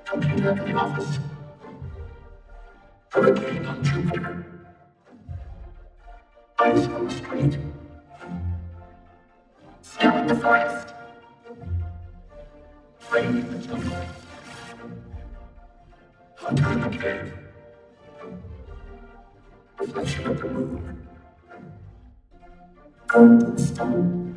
Computer in the office. Hurricane on Jupiter. Ice on the street. Snow in the forest. Rain in the jungle. Hunter in the cave. Reflection of the moon. Golden stone.